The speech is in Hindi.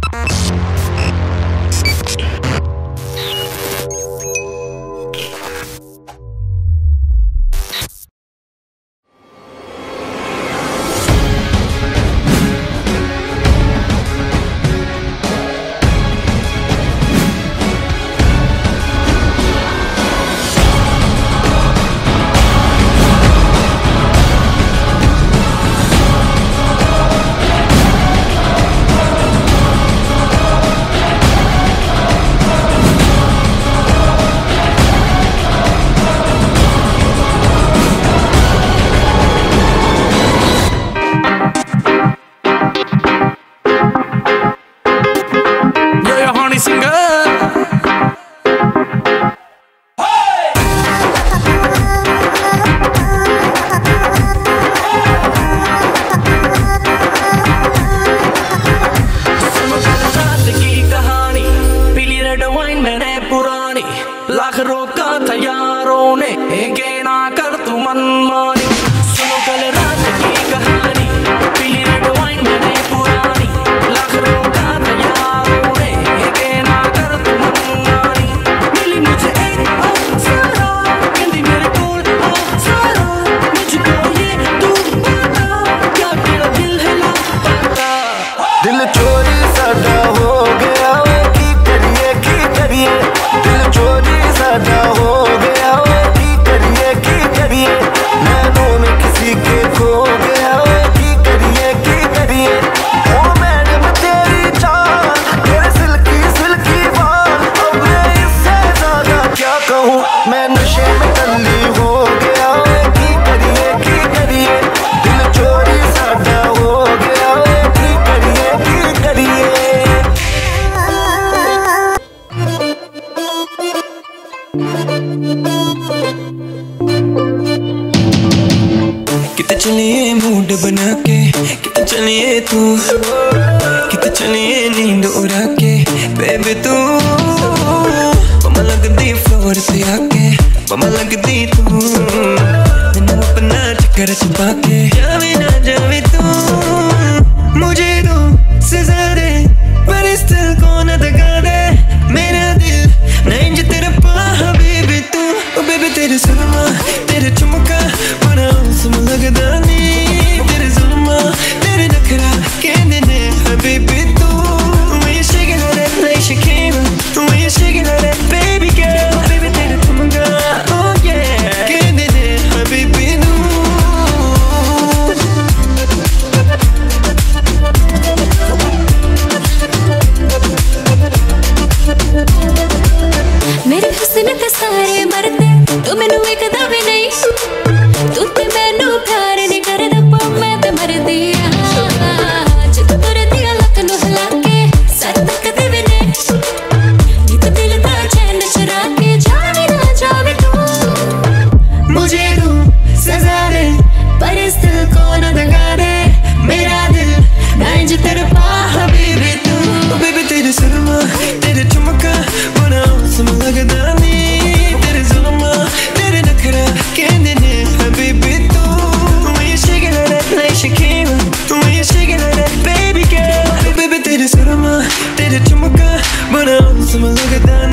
चलिए मूड बना के, कितने चलिए तू, कितने चलिए नींद उड़ा के बेबी तू। बम लगदी फ्लोर से आके, बम लगदी तू, मैनू अपना चक्कर छुपा के जावे ना जावे तू। मुझे तू सजा दे पर इस दिल को न दगा दे, मेरा दिल नहीं जो तेरा पाह बेबी तू। ओ बेबी तेरे सरमा तेरे चुमका बड़ा उसम लगदा नहीं, तेरे जुल्मा तेरे नखरा कहने ने बेबी तू। When you shaking that like Shakira, when you shaking that baby girl, baby तेरे चुमका oh yeah कहने ने बेबी तू। मेरे हुस्न ते सारे मरदे तू मैनू वेखदा भी नहीं, तू ते मैनू प्यार नहीं करदा पर मैं ते मरदी आ। जद तुरदी लक नू हिला के सर तकदे भी नहीं, नी ते दिल दा चैन चुरा के जावे ना जावे तू। मुझे तू सजा दे पर इस दिल को न दगा दे, मेरा दिल नहीं जो तेरे पाह बेबी तू। बेबी तेरे सरमा तेरे चुमका बड़ा उसम लगदा नहीं, तेरे जुल्मा तेरे नखरा कहने ने बेबी तू। When you shaking that like Shakira, when you shaking that baby girl, baby तेरे सरमा तेरे चुमका बड़ा उसम लगदा